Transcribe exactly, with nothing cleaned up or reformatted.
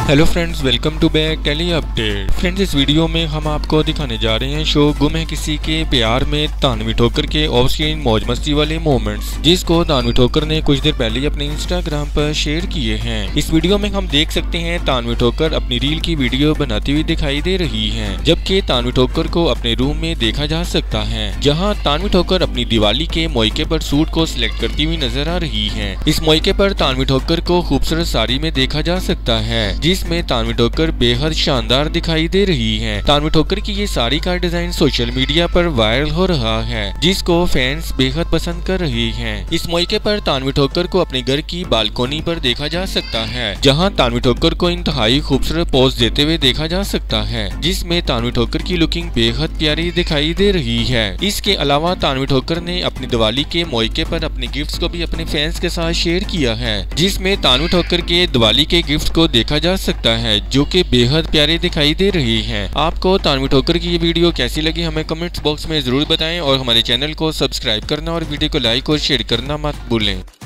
Hello friends, welcome to back telly update. Friends, इस video में हम आपको दिखाने जा रहे हैं शो गुम है किसी के प्यार में तानवी ठोकर के ऑफ स्क्रीन मौज मस्ती वाले मोमेंट्स, जिसको तानवी ठोकर ने कुछ देर पहले अपने इंस्टाग्राम पर शेयर किए हैं। इस वीडियो में हम देख सकते हैं तानवी ठोकर अपनी रील की वीडियो बनाती हुई दिखाई दे रही है, जबकि तानवी ठोकर को अपने रूम में देखा जा सकता है, जहाँ तानवी ठोकर अपनी दिवाली के मौके पर सूट को सिलेक्ट करती हुई नजर आ रही है। इस मौके पर तानवी ठोकर को खूबसूरत साड़ी में देखा जा सकता है, जिसमें तानवी ठोकर बेहद शानदार दिखाई दे रही है। तानवी ठोकर की ये साड़ी का डिजाइन सोशल मीडिया पर वायरल हो रहा है, जिसको फैंस बेहद पसंद कर रहे हैं। इस मौके पर तानवी ठोकर को अपने घर की बालकोनी पर देखा जा सकता है, जहां तानवी ठोकर को इंतहाई खूबसूरत पोज देते हुए देखा जा सकता है, जिसमें तानवी ठोकर की लुकिंग बेहद प्यारी दिखाई दे रही है। इसके अलावा तानवी ठोकर ने अपनी दिवाली के मौके पर अपने गिफ्ट्स को भी अपने फैंस के साथ शेयर किया है, जिसमें तानवी ठोकर के दिवाली के गिफ्ट को देखा जा सकता है, जो कि बेहद प्यारे दिखाई दे रही हैं। आपको तानवी ठोकर की ये वीडियो कैसी लगी हमें कमेंट्स बॉक्स में जरूर बताएं, और हमारे चैनल को सब्सक्राइब करना और वीडियो को लाइक और शेयर करना मत भूलें।